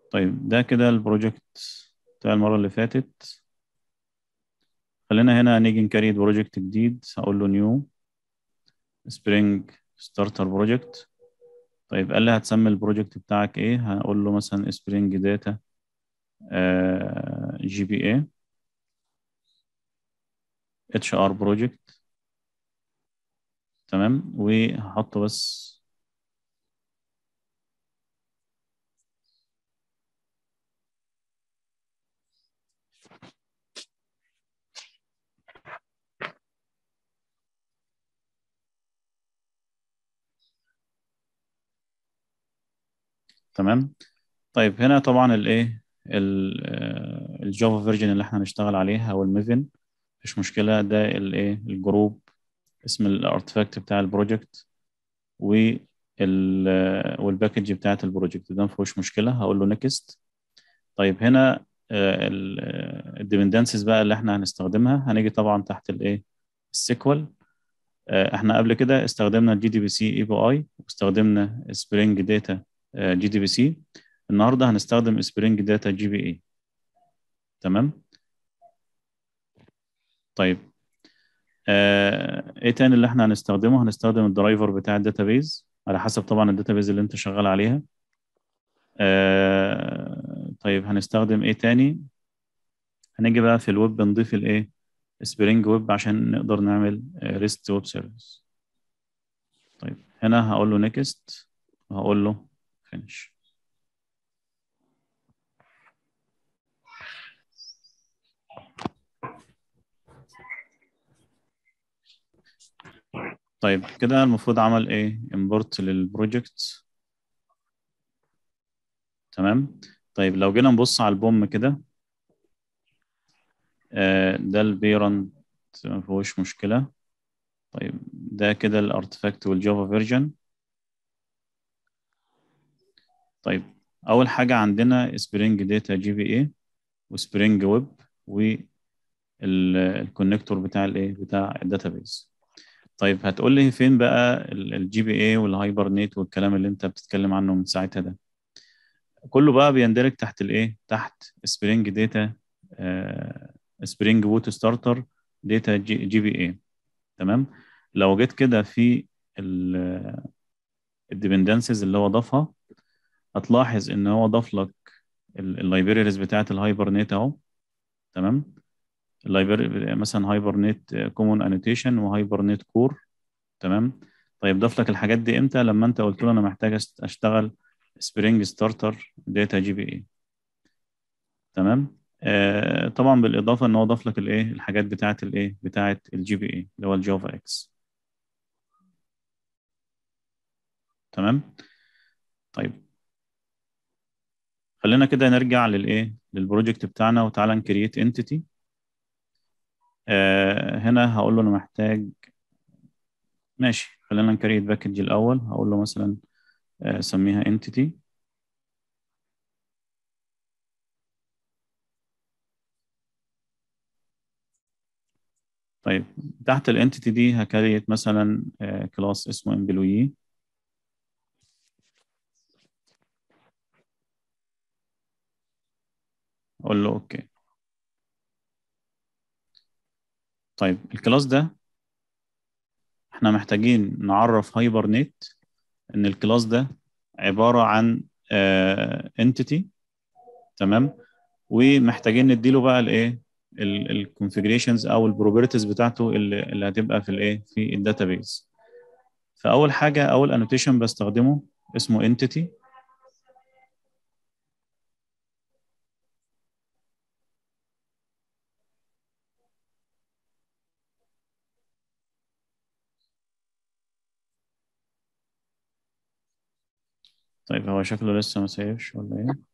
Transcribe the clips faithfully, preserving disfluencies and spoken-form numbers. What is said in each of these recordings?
طيب ده كده البروجكت بتاع المرة اللي فاتت. خلينا هنا نيجي نكريت بروجكت جديد. هقول له نيو سبرينج ستارتر بروجكت. طيب قال لي هتسمي البروجكت بتاعك ايه؟ هقول له مثلا سبرينج داتا جي بي اي اتش ار بروجكت. تمام، وهحط بس. تمام. طيب هنا طبعا الايه الجافا فيرجن اللي احنا هنشتغل عليها او الميفن، مفيش مشكلة. ده الايه الجروب، اسم الارتفاكت بتاع البروجكت، وال والباكج بتاعت البروجكت ده مفيهوش مشكلة. هقول له نيكست. طيب هنا الديبندنسز بقى اللي احنا هنستخدمها، هنيجي طبعا تحت الايه السيكوال. احنا قبل كده استخدمنا الجي دي بي سي اي بي اي، واستخدمنا سبرينج داتا جي دي بي سي. النهارده هنستخدم سبرينج داتا جي بي اي. تمام. طيب آه، ايه تاني اللي احنا هنستخدمه؟ هنستخدم الدرايفر بتاع الداتابيز على حسب طبعا الداتابيز اللي انت شغال عليها. آه، طيب هنستخدم ايه تاني؟ هنيجي بقى في الويب نضيف الايه سبرينج ويب عشان نقدر نعمل ريست ويب سيرفيس. طيب هنا هقول له نيكست، وهقول له فينش. طيب كده المفروض عمل ايه امبورت للبروجكت. تمام. طيب لو جينا نبص على البوم كده، آه، ده البيرنت ما فيهوش مشكلة. طيب ده كده الارتفاكت والجافا فيرجن. طيب اول حاجة عندنا سبرينج داتا جي بي اي وسبرينج ويب والكونكتور بتاع الايه بتاع الداتابيز. طيب هتقول لي فين بقى الجي بي اي والهايبر نيت والكلام اللي انت بتتكلم عنه من ساعتها ده؟ كله بقى بيندرج تحت الايه تحت سبرينج داتا سبرينج بوت ستارتر داتا جي بي اي. تمام. لو جيت كده في الديبندنسز اللي هو ضافها، هتلاحظ ان هو ضاف لك اللايبريز بتاعت الهايبر نت اهو. تمام. اللايبراري مثلا هايبر نت كومون انوتيشن وهايبر نت كور. تمام. طيب ضاف لك الحاجات دي امتى؟ لما انت قلت له انا محتاج أست- اشتغل سبرينج ستارتر داتا جي بي اي. تمام. آه طبعا بالاضافه ان هو ضاف لك الايه الحاجات بتاعت الايه بتاعت الجي بي اي اللي هو الجافا اكس. تمام. طيب خلينا كده نرجع للايه للبروجكت بتاعنا، وتعالى نكريت انتيتي. آه هنا هقول له انا محتاج. ماشي، خلينا نكريت باكج الاول. هقول له مثلا آه سميها انتيتي. طيب تحت الانتيتي دي هكريت مثلا كلاس اسمه امبلويي. اقول له اوكي. طيب الكلاس ده احنا محتاجين نعرف هايبر نت ان الكلاس ده عبارة عن انتيتي. تمام. ومحتاجين نديله بقى الايه الكونفيجريشنز او البروبرتيز بتاعته اللي, اللي هتبقى في الايه في الداتابيز. فاول حاجة اول انوتيشن بستخدمه اسمه انتيتي. طيب هو شكله لسه ما سيفش ولا ايه؟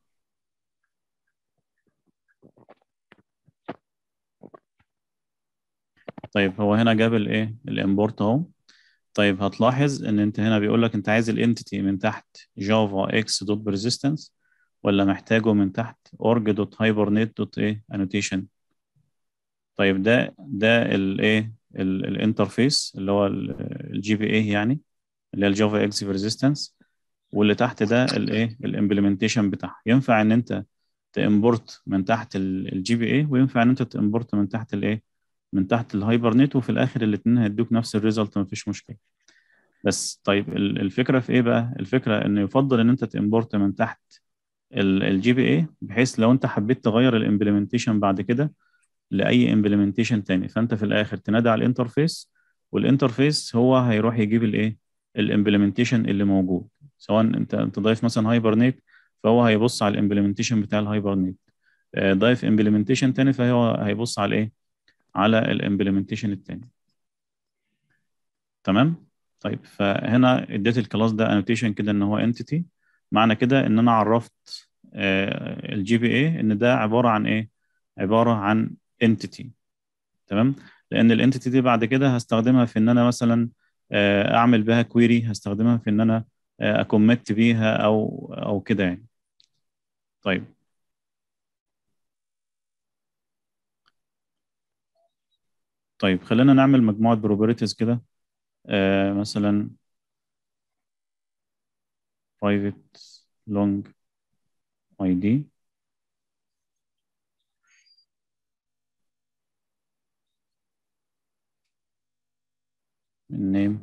طيب هو هنا جاب الايه الامبورت اهو. طيب هتلاحظ ان انت هنا بيقول لك انت عايز الانتيتي من تحت جافا اكس دوت بيرسيستنس، ولا محتاجه من تحت اورج دوت هايبرنيت دوت ايه انوتيشن. طيب ده ده الايه الانترفيس اللي هو الجي بي اي يعني، اللي هي الجافا اكس بيرسيستنس. واللي تحت ده الايه الامبلمنتيشن بتاعها. ينفع ان انت تimporت من تحت الجي بي اي، وينفع ان انت تimporت من تحت الايه من تحت الهايبرنت، وفي الاخر الاثنين هيدوك نفس الريزلت، مفيش مشكله. بس طيب ال- الفكره في ايه بقى؟ الفكره ان يفضل ان انت تimporت من تحت الجي بي اي، بحيث لو انت حبيت تغير الامبلمنتيشن بعد كده لاي امبلمنتيشن تاني، فانت في الاخر تنادي على الانترفيس، والانترفيس هو هيروح يجيب الايه الامبلمنتيشن اللي موجود. سواء انت انت ضايف مثلا هايبرنيت، فهو هيبص على الامبلمنتيشن بتاع الهايبرنيت. آه، ضايف امبلمنتيشن تاني، فهو هيبص على ايه على الامبلمنتيشن التاني. تمام. طيب فهنا اديت الكلاس ده انوتيشن كده ان هو انتيتي. معنى كده ان انا عرفت الجي بي اي ان ده عباره عن ايه عباره عن انتيتي. تمام. لان الانتيتي دي بعد كده هستخدمها في ان انا مثلا آه، اعمل بها كويري، هستخدمها في ان انا اكوميت بيها او او كده يعني. طيب. طيب خلينا نعمل مجموعه بروبرتيز كده. آه، مثلا private long اي دي name.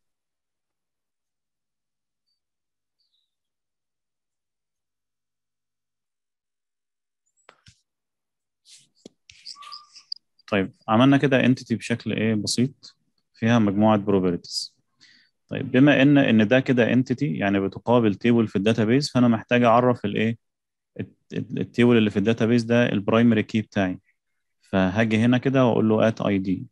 طيب عملنا كده entity بشكل ايه بسيط، فيها مجموعه بروبرتيز. طيب بما ان ان ده كده entity يعني بتقابل تيبل في الداتابيز، فانا محتاج اعرف الايه التيبل اللي في الداتابيز ده البرايمري كي بتاعي. فهاجي هنا كده واقول له at id.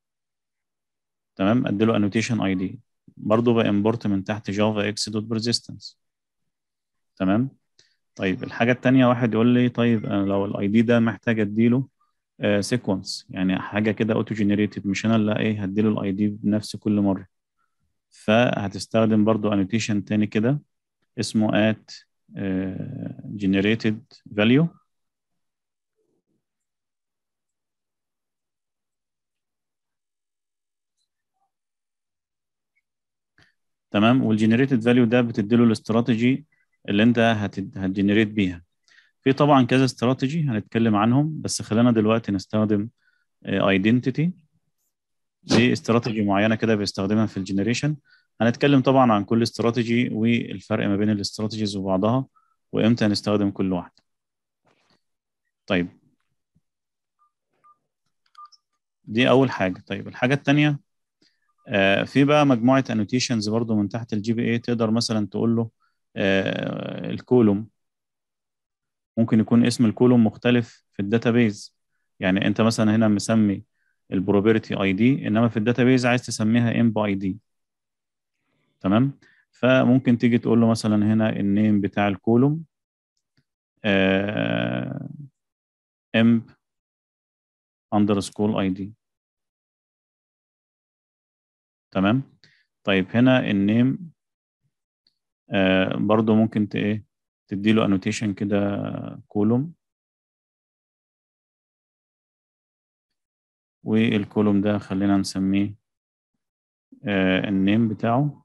تمام. ادي له annotation اي دي. برضه بامبورت من تحت جافا اكس دوت بيرسيستنس. تمام. طيب الحاجه التانيه، واحد يقول لي طيب انا لو الاي دي ده محتاج اديله سيكونس، يعني حاجه كده اوتو جنريتد، مش انا اللي ايه هديله الاي دي بنفسي كل مره. فهتستخدم برضه annotation تاني كده اسمه at آه، generated value. تمام. والجنريتد فاليو ده بتديله الاستراتيجي اللي انت هتجنريت بيها. في طبعا كذا استراتيجي هنتكلم عنهم، بس خلينا دلوقتي نستخدم ايدنتيتي. دي استراتيجي معينه كده بيستخدمها في الجنريشن. هنتكلم طبعا عن كل استراتيجي والفرق ما بين الاستراتيجيز وبعضها، وامتى نستخدم كل واحده. طيب دي اول حاجه. طيب الحاجه الثانيه، آه، في بقى مجموعه انوتيشنز برضو من تحت الجي بي اي. تقدر مثلا تقول له آه، الكولوم ممكن يكون اسم الكولوم مختلف في الداتابيز. يعني انت مثلا هنا مسمي البروبرتي اي دي، انما في الداتابيز عايز تسميها ام باي دي. تمام. فممكن تيجي تقول له مثلا هنا النيم بتاع الكولوم ام اندرسكول اي دي. تمام. طيب هنا النيم آه برضو ممكن ت ايه تدي له انوتيشن كده كولوم، والكولوم ده خلينا نسميه آه النيم بتاعه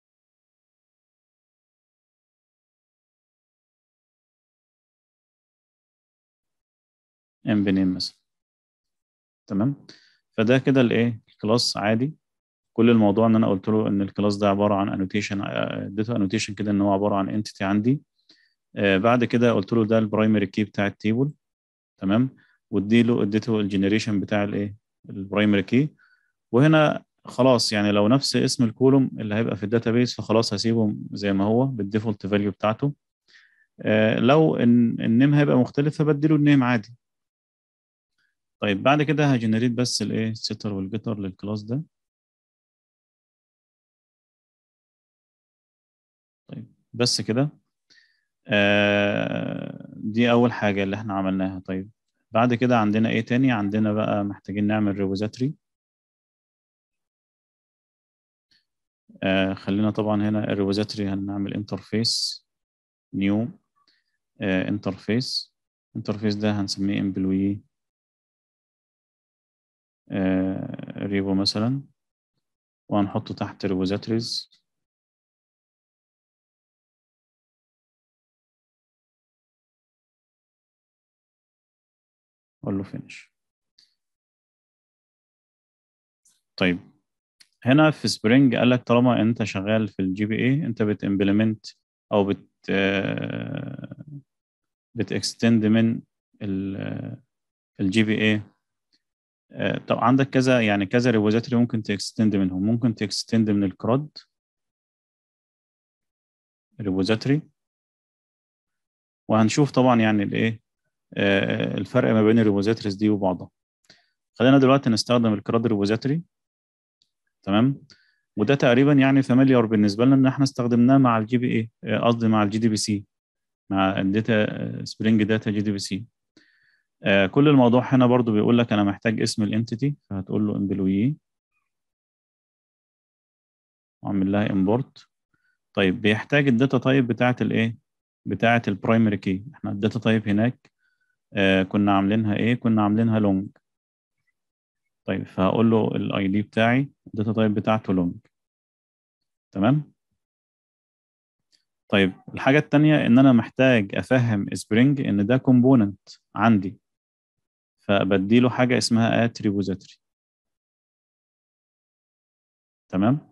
ام بنيم مثلا. تمام. فده كده الايه الكلاس عادي. كل الموضوع ان انا قلت له ان الكلاس ده عباره عن انوتيشن، اديته انوتيشن كده ان هو عباره عن انتيتي عندي. آه بعد كده قلت له ده البرايمري كي بتاع التيبل. تمام. واديله اديته الجنريشن بتاع الايه البرايمري كي. وهنا خلاص يعني لو نفس اسم الكولوم اللي هيبقى في الداتابيس، فخلاص هسيبه زي ما هو بالديفولت فاليو بتاعته. آه لو ان النيم هيبقى مختلف، فبديله النيم عادي. طيب بعد كده هجنريت بس الايه السيتر والجيتر للكلاس ده. طيب بس كده. آه دي أول حاجة اللي احنا عملناها. طيب بعد كده عندنا ايه تاني؟ عندنا بقى محتاجين نعمل ريبوزيتوري. آه خلينا طبعا هنا الريبوزيتوري هنعمل انترفيس نيو انترفيس. انترفيس ده هنسميه امبلوي ريبو مثلا، وهنحطه تحت ريبوزيتوريز. اقول له فينيش. طيب هنا في سبرينج قال لك طالما انت شغال في الجي بي اي انت بتimplement او بت بتextend من الجي بي اي. طب عندك كذا يعني كذا ريبوزيتوري ممكن تكستند منهم. ممكن تكستند من الكراد ريبوزيتوري، وهنشوف طبعا يعني الايه الفرق ما بين الريبوزيتوريز دي وبعضها. خلينا دلوقتي نستخدم الكراد ريبوزيتوري. تمام. وده تقريبا يعني فاميليار بالنسبه لنا ان احنا استخدمناه مع الجي بي اي، قصدي مع الجي دي بي سي، مع الداتا سبرينج داتا جي دي بي سي. كل الموضوع هنا برضو بيقول لك انا محتاج اسم الانتيتي، فهتقول له امبلوي واعمل لها امبورت. طيب بيحتاج الداتا تايب بتاعه الايه بتاعه البرايمري كي. احنا الداتا تايب هناك آه كنا عاملينها ايه كنا عاملينها لونج. طيب فهقول له الاي دي بتاعي الداتا تايب بتاعته لونج. تمام. طيب الحاجة التانية ان انا محتاج افهم سبرينج ان ده كومبوننت عندي، فبديله حاجة اسمها at repository. تمام.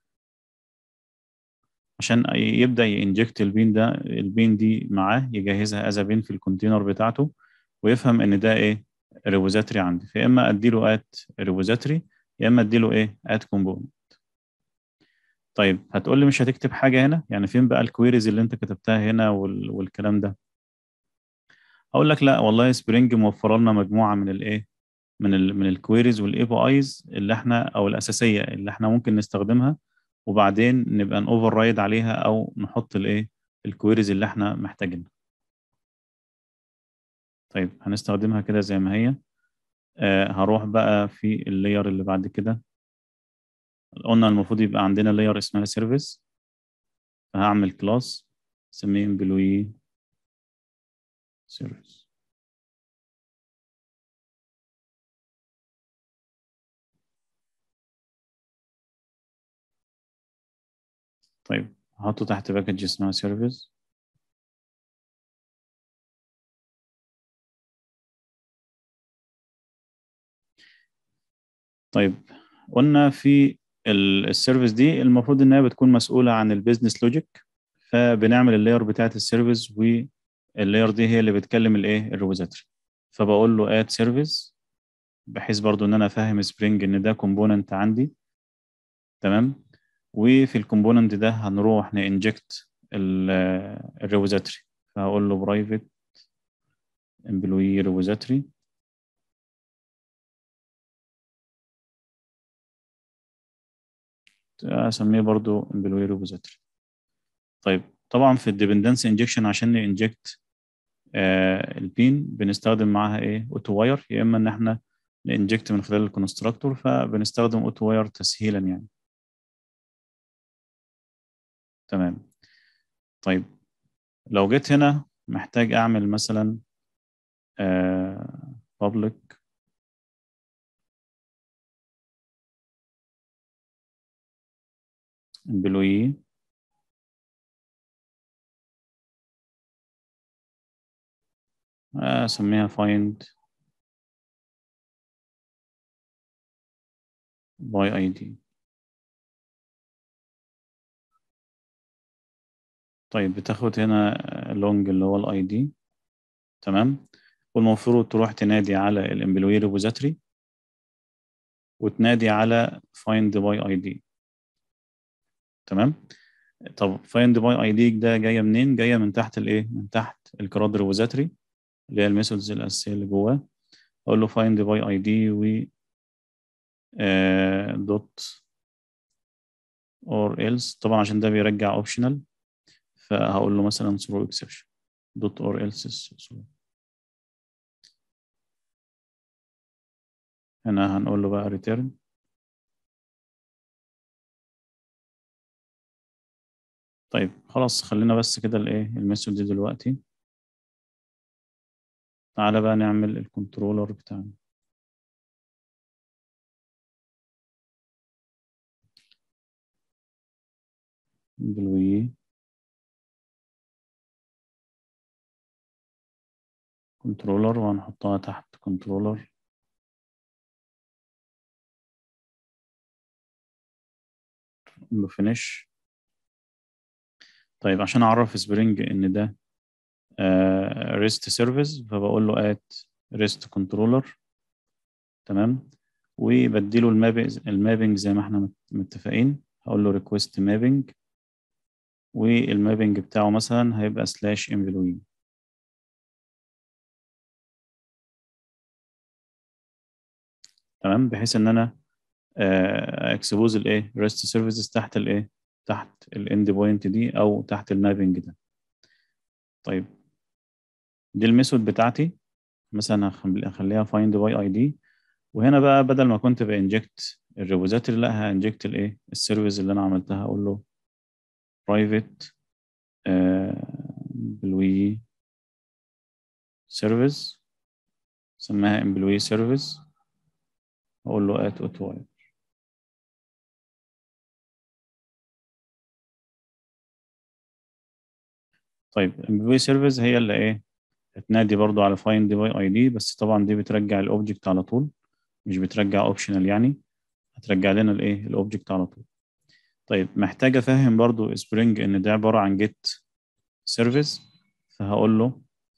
عشان يبدأ ينجكت البين ده البين دي معاه، يجهزها از بين في الكونتينر بتاعته، ويفهم ان ده ايه ريبوزيتوري عندي. فيا اما اديله ات ريبوزيتوري يا اما اديله ايه ات كومبوننت. طيب هتقول لي مش هتكتب حاجه هنا، يعني فين بقى الكويريز اللي انت كتبتها هنا وال... والكلام ده؟ هقول لك لا والله سبرينج موفر لنا مجموعه من الايه من ال من الكويريز والاي بي ايز اللي احنا او الاساسيه اللي احنا ممكن نستخدمها، وبعدين نبقى نوفر رايد عليها او نحط الايه الكويريز اللي احنا محتاجينها. طيب هنستخدمها كده زي ما هي. آه هروح بقى في اللاير اللي بعد كده. قلنا المفروض يبقى عندنا لاير اسمها سيرفيس، فهعمل كلاس اسميه امبلوي سيرفيس. طيب هحطه تحت باكج اسمها سيرفيس. طيب قلنا في السيرفيس دي المفروض انها بتكون مسؤولة عن البيزنس لوجيك، فبنعمل اللاير بتاعت السيرفيس، واللاير دي هي اللي بتكلم الايه الريبوزيتوري. فبقول له اد سيرفيس بحيث برضو ان انا فاهم سبرينج ان ده كومبوننت عندي. تمام. وفي الكومبوننت ده هنروح نانجكت الريبوزيتوري، فهقول له برايفت امبلوي ريبوزيتوري. اسميه برضو امبلوي ريبوزيتوري. طيب طبعا في الديبندنس انجكشن عشان نانجكت آه البين بنستخدم معاها ايه اوتو واير، يا اما ان احنا نانجكت من خلال الكونستراكتور، فبنستخدم اوتو واير تسهيلا يعني. تمام. طيب لو جيت هنا محتاج اعمل مثلا آه public employee اسميها find by اي دي. طيب بتاخد هنا long اللي هو الاي دي. تمام. والمفروض تروح تنادي على الامبلوي ريبوزيتوري وتنادي على find by اي دي. تمام. طب find by اي دي ده جايه منين؟ جايه من تحت الايه من تحت الكراد ريبوزيتوري اللي هي الميثودز الاساسيه اللي جواه. اقول له find by اي دي و دوت اور else، طبعا عشان ده بيرجع اوبشنال، فهقول له مثلا throw exception دوت اور else. هنا هنقول له بقى return. طيب خلاص خلينا بس كده الايه الميثود دي دلوقتي. تعالى بقى نعمل الكنترولر بتاعنا. بالوي كنترولر وهنحطها تحت controller له finish. طيب عشان اعرف سبرينج ان ده ريست سيرفيس فبقول له ات ريست كنترولر. تمام. وبديله المابنج المابنج زي ما احنا متفقين. هقول له ريكويست مابنج، والمابنج بتاعه مثلا هيبقى سلاش امبلوي. تمام. بحيث ان انا اكسبوز الايه ريست سيرفيسز تحت الايه تحت الاند بوينت دي او تحت المابنج ده. طيب دي الميثود بتاعتي. مثلا هخليها find by اي دي. وهنا بقى بدل ما كنت بانجكت الريبوزيتوري، لا هانجكت الايه السيرفيس اللي انا عملتها. اقول له private employee service، سماها employee service. اقول له at auto. طيب employee service هي اللي ايه هتنادي برضو على find by اي دي، بس طبعا دي بترجع الاوبجكت على طول، مش بترجع اوبشنال يعني. هترجع لنا الايه الاوبجكت على طول. طيب محتاج افهم برضو سبرينج ان ده عباره عن جيت سيرفيس. فهقول له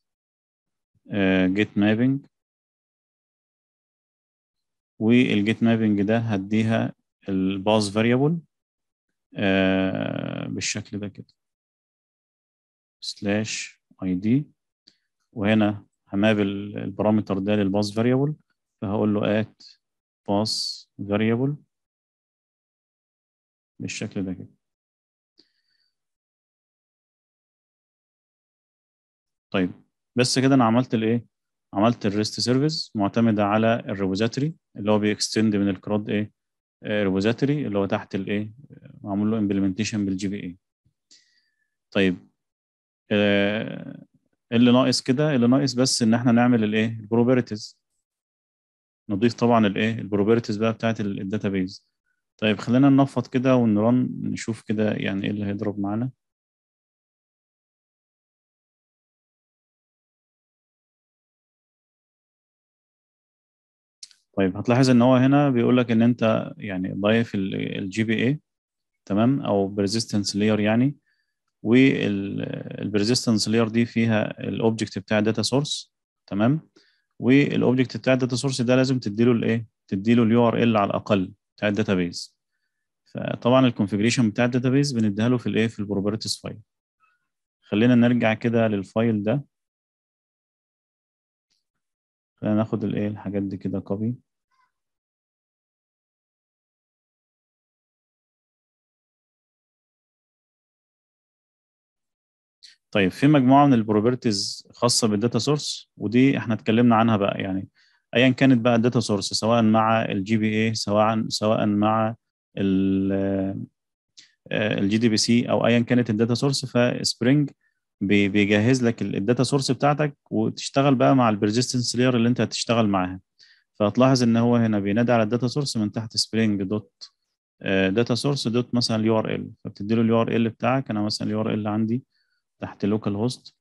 جيت مابنج، والجيت مابنج ده هديها الباس فاريبل بالشكل ده كده سلاش اي دي. وهنا همابل البارامتر ده للباس فاريبل. فهقول له ات باس فاريبل بالشكل ده كده. طيب بس كده انا عملت الايه عملت الريست سيرفيس معتمده على الريبوزيتوري اللي هو بيكستند من الكراد ايه ريبوزيتوري اللي هو تحت الايه معمول له امبلمنتيشن بالجي بي اي. طيب آه اللي ناقص كده اللي ناقص بس ان احنا نعمل الايه البروبرتيز. نضيف طبعا الايه البروبرتيز بقى بتاعت الداتابيز. طيب خلينا ننفض كده ونرن نشوف كده يعني ايه اللي هيضرب معانا. طيب هتلاحظ ان هو هنا بيقول لك ان انت يعني ضايف الجي بي اي. تمام. او بيرزيستنس لاير يعني. والبرزيستنس لاير دي فيها الاوبجكت بتاع الداتا سورس. تمام. والاوبجكت بتاع الداتا سورس ده لازم تديله الايه تديله اليو ار ال على الاقل بتاع الداتابيز. فطبعا الكونفيجريشن بتاع الداتابيز بنديها له في الايه في البروبرتيز فايل. خلينا نرجع كده للفايل ده. خلينا ناخد الايه الحاجات دي كده كوبي. طيب في مجموعة من البروبرتيز خاصة بالداتا سورس، ودي احنا اتكلمنا عنها بقى يعني. ايا كانت بقى الداتا سورس سواء مع الجي بي اي سواء سواء مع الجي دي بي سي او ايا كانت الداتا سورس. فسبرينج بيجهز لك الداتا سورس بتاعتك وتشتغل بقى مع البرزيستنس لاير اللي انت هتشتغل معاها. فهتلاحظ ان هو هنا بينادي على الداتا سورس من تحت سبرينج دوت داتا سورس دوت مثلا اليو ار ال. فبتدي له اليو ار ال بتاعك. انا مثلا اليو ار ال عندي تحت لوكال هوست.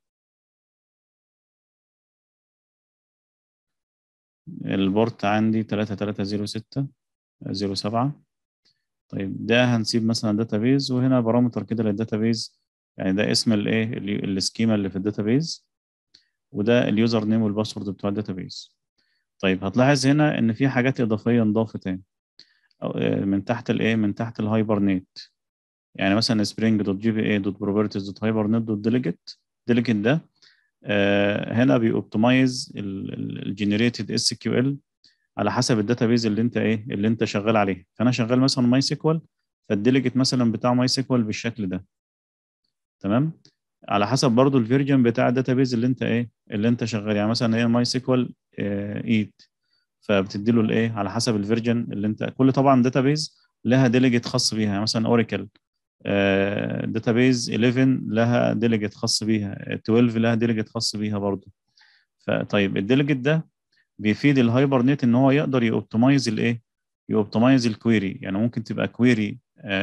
البورت عندي ثلاثة ثلاثة صفر ستة صفر سبعة. طيب ده هنسيب مثلا داتابيز، وهنا بارامتر كده للداتابيز. يعني ده اسم الايه السكيما اللي في الداتابيز، وده اليوزر نيم والباسورد بتوع الداتابيز. طيب هتلاحظ هنا ان في حاجات اضافيه انضافت تاني من تحت الايه من تحت الهايبرنيت. يعني مثلا سبرينج دوت جي بي اي دوت بروبرتيز دوت هايبرنيت دوت ديليجيت. ديليجيت ده آه هنا بيوبتمايز الجنريتد اس كيو ال على حسب الداتابيز اللي انت ايه اللي انت شغال عليه. فانا شغال مثلا ماي سيكوال، فالديليجيت مثلا بتاع ماي سيكوال بالشكل ده. تمام. على حسب برضو الفيرجن بتاع الداتابيز اللي انت ايه اللي انت شغال. يعني مثلا هي ماي سيكوال تمانية، فبتدي له الايه على حسب الفيرجن اللي انت. كل طبعا داتابيز لها ديليجيت خاص بيها. يعني مثلا اوراكل داتابيز حداشر لها ديليجيت خاص بيها، اتناشر لها ديليجيت خاص بيها برضو. فطيب الديليجيت ده بيفيد الهايبر نت ان هو يقدر يوبتمايز الايه يوبتمايز الكويري. يعني ممكن تبقى كويري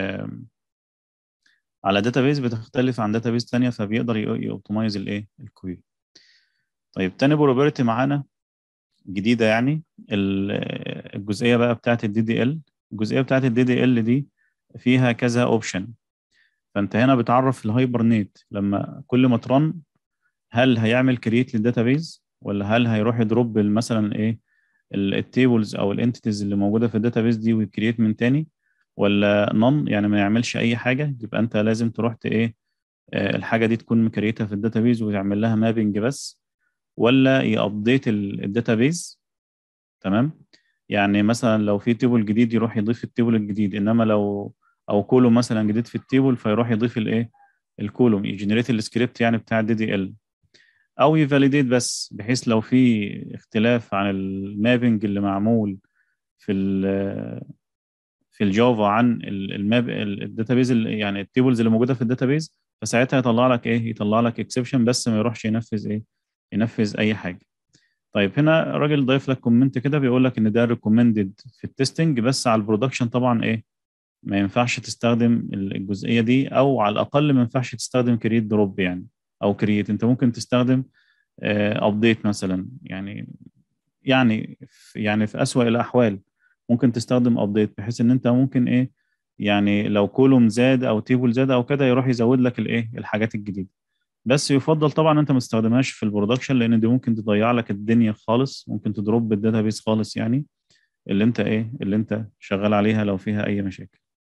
على داتابيز بتختلف عن داتابيز تانية، فبيقدر يوبتمايز الايه الكويري. طيب تاني بروبرتي معانا جديده يعني. ال- الجزئيه بقى بتاعت الدي دي ال، الجزئيه بتاعت الدي دي ال دي فيها كذا اوبشن. فانت هنا بتعرف الهايبرنيت لما كل ما ترن، هل هيعمل كرييت للداتابيز، ولا هل هيروح يدروب مثلا ايه التيبلز او الانتيتيز اللي موجوده في الداتابيز دي ويكرييت من تاني، ولا نون يعني ما يعملش اي حاجه. يبقى انت لازم تروح ت- ايه آه، الحاجه دي تكون مكريتها في الداتابيز ويعمل لها مابنج بس، ولا يابديت الداتابيز. تمام. يعني مثلا لو في تيبل جديد يروح يضيف التيبل الجديد، انما لو او كولوم مثلا جديد في التيبل فيروح يضيف الايه الكولوم، يجنريت السكريبت يعني بتاع الدي دي ال، او يفاليديت بس، بحيث لو في اختلاف عن المابنج اللي معمول في ال في الجافا عن ال- الماب الداتابيز يعني التيبلز اللي موجوده في الداتابيز، فساعتها يطلع لك ايه يطلع لك اكسبشن بس ما يروحش ينفذ ايه ينفذ اي حاجه. طيب هنا الراجل ضايف لك كومنت كده بيقول لك ان ده ريكومندد في التستنج، بس على البرودكشن طبعا ايه ما ينفعش تستخدم الجزئيه دي، او على الاقل ما ينفعش تستخدم كرييت دروب يعني، او كرييت. انت ممكن تستخدم ابديت مثلا يعني، يعني في يعني في اسوأ الاحوال ممكن تستخدم ابديت، بحيث ان انت ممكن ايه يعني لو كولوم زاد او تيبل زاد او كده يروح يزود لك الايه الحاجات الجديده. بس يفضل طبعا انت ما تستخدمهاش في البرودكشن، لان دي ممكن تضيع لك الدنيا خالص، ممكن تضرب الداتابيس خالص يعني، اللي انت ايه اللي انت شغال عليها لو فيها اي مشاكل.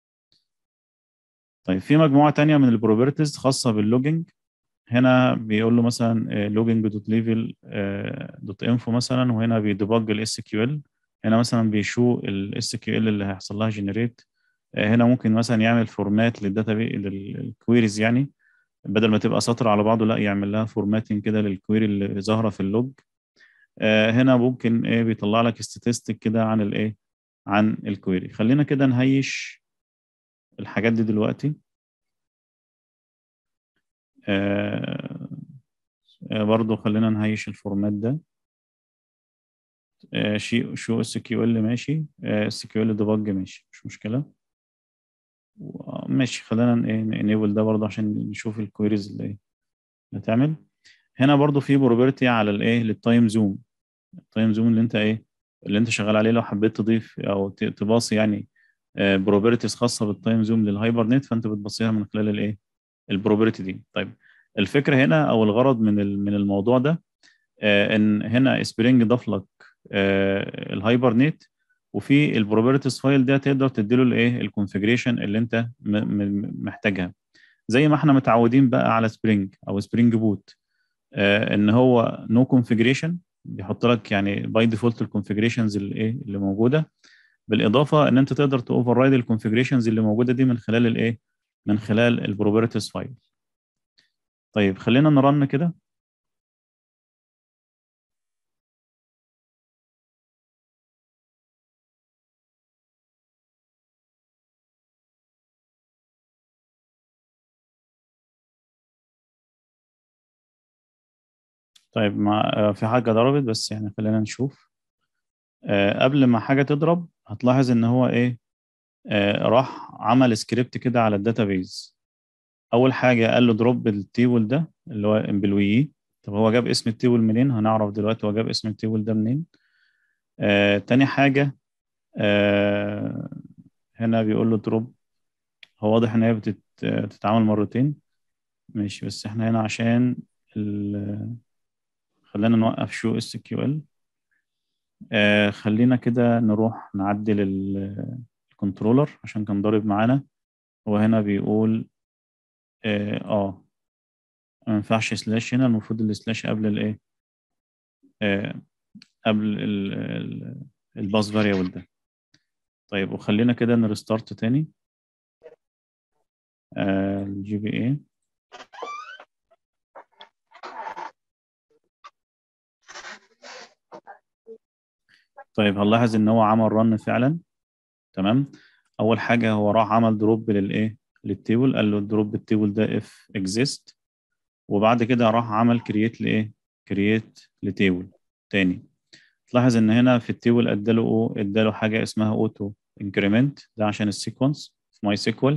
طيب في مجموعة تانية من البروبرتيز خاصة باللوجينج. هنا بيقول له مثلا لوجينج دوت ليفل دوت انفو مثلا، وهنا بيديبج الاس كيو ال. هنا مثلا بيشو الاس كيو ال اللي هيحصل لها جنريت. هنا ممكن مثلا يعمل فورمات للداتا للكويريز يعني، بدل ما تبقى سطر على بعضه لا يعمل لها فورماتنج كده للكويري اللي ظاهره في اللوج. آه، هنا ممكن ايه بيطلع لك استاتستيك كده عن الايه عن الكويري. خلينا كده نهيش الحاجات دي دلوقتي. آه، آه، برضو خلينا نهيش الفورمات ده. آه، شي شو اس كيو ال ماشي، اس كيو ال ديبج ماشي مش مشكله. و- ماشي خلينا انيبل ده برضو عشان نشوف الكويريز اللي ايه اللي هتعمل. هنا برضو في بروبرتي على الايه للتايم زوم. التايم زوم اللي انت ايه اللي انت شغال عليه، لو حبيت تضيف او ت- تباصي يعني بروبرتيز خاصه بالتايم زوم للهايبر نت، فانت بتبصيها من خلال الايه البروبرتي دي. طيب الفكره هنا او الغرض من ال- من الموضوع ده، آه، ان هنا سبرينج ضاف لك آه، الهايبر نت، وفي البروبرتيز فايل ده تقدر تديله الايه الكونفيجريشن اللي انت م- م- محتاجها، زي ما احنا متعودين بقى على سبرينج او سبرينج بوت. آه، ان هو نو كونفيجريشن، بيحط لك يعني باي ديفولت الكونفيجريشنز اللي ايه اللي موجوده، بالاضافه ان انت تقدر توفر رايد الكونفيجريشنز اللي موجوده دي من خلال الايه من خلال البروبرتيز فايل. طيب خلينا نرن كده. طيب ما آه، في حاجه ضربت بس يعني خلينا نشوف. آه، قبل ما حاجه تضرب هتلاحظ ان هو ايه آه، راح عمل سكريبت كده على الداتابيز. اول حاجه قال له دروب التيبل ده اللي هو امبلوي. طب هو جاب اسم التيبل منين؟ هنعرف دلوقتي هو جاب اسم التيبل ده منين. آه، تاني حاجة، آه، هنا بيقول له دروب. هو واضح ان هي بتت- بتتعامل مرتين. ماشي بس احنا هنا عشان ال... خلينا نوقف شو اس كيو ال. آه خلينا كده نروح نعدل ال- الكنترولر عشان كان ضارب معانا. هو هنا بيقول اه آه، ما ينفعش سلاش، هنا المفروض السلاش قبل الايه آه قبل ال- ال- الباس فاريبل ده. طيب وخلينا كده نرستارت تاني آه الجي بي اي. طيب هنلاحظ ان هو عمل رن فعلا. تمام. اول حاجه هو راح عمل دروب للايه للتيبل، قال له دروب التيبل ده اف اكزيست، وبعد كده راح عمل كرييت لايه كرييت لتيبل تاني. تلاحظ ان هنا في التيبل اداله او اداله حاجه اسمها اوتو انكريمنت ده عشان السيكونس في ماي سيكوال،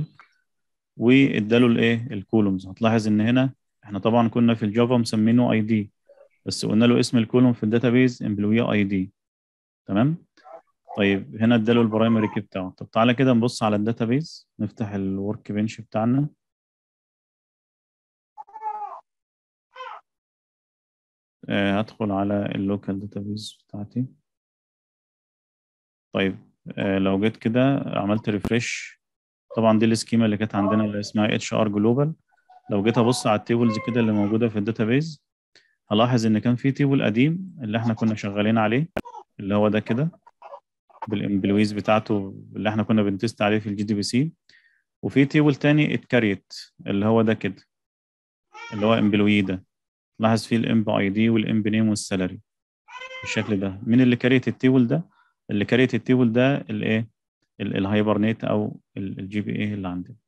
واداله الايه الكولومز. هتلاحظ ان هنا احنا طبعا كنا في الجافا مسمينه اي دي، بس قلنا له اسم الكولوم في الداتابيز امبلوي اي دي. تمام. طيب هنا اداله البرايمري كي بتاعه. طب تعالى كده نبص على الداتابيز، نفتح الورك بنش بتاعنا. آه هدخل على اللوكال داتابيز بتاعتي. طيب آه لو جيت كده عملت ريفرش، طبعا دي السكيما اللي كانت عندنا اللي اسمها اتش ار جلوبال. لو جيت ابص على التيبلز كده اللي موجوده في الداتابيز، هلاحظ ان كان في تيبل قديم اللي احنا كنا شغالين عليه، اللي هو ده كده بالامبلويز بتاعته اللي احنا كنا بنتست عليه في الجي دي بي سي. وفي تيبل تاني اتكريت اللي هو ده كده، اللي هو امبلوي ده. لاحظ فيه الامب اي دي والامب نيم والسالري بالشكل ده. مين اللي كريت التيبل ده؟ اللي كريت التيبل ده الايه، الهايبرنيت او الجي بي اي اللي عندنا.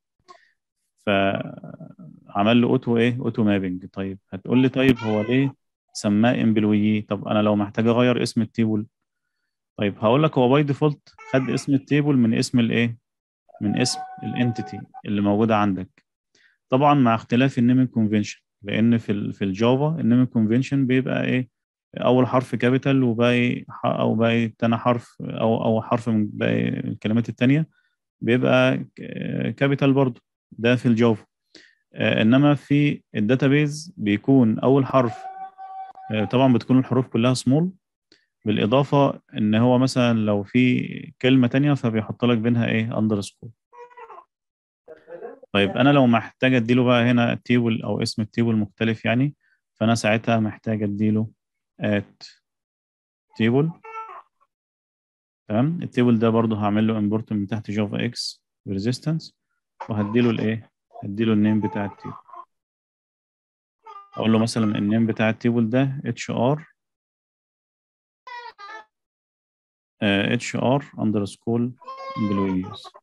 فعمل له اوتو ايه، اوتو مابنج. طيب هتقول لي طيب هو ليه سماه امبلوي؟ طب انا لو محتاج اغير اسم التيبل، طيب هقول لك هو باي ديفولت خد اسم التيبل من اسم الايه، من اسم الانتيتي اللي موجوده عندك. طبعا مع اختلاف النيمينج كونفنشن، لان في ال في الجافا النيمينج كونفنشن بيبقى ايه، اول حرف كابيتال وباقي ح- او باقي تاني حرف او او حرف من باقي الكلمات التانية بيبقى كابيتال برضو. ده في الجافا. آه، انما في الداتابيز بيكون اول حرف، آه، طبعا بتكون الحروف كلها سمول، بالاضافه ان هو مثلا لو في كلمه تانية فبيحط لك بينها ايه اندرسكور. طيب انا لو محتاج اديله بقى هنا تيبل او اسم التيبل مختلف يعني، فانا ساعتها محتاج اديله ات تيبل. تمام. التيبل ده برضه هعمل له امبورت من تحت جافا اكس ريزيستنس، وهديله الايه، هديله النيم بتاع التيبل. اقول له مثلا النيم بتاع التيبل ده اتش ار اتش ار اندرسكول امبلويز.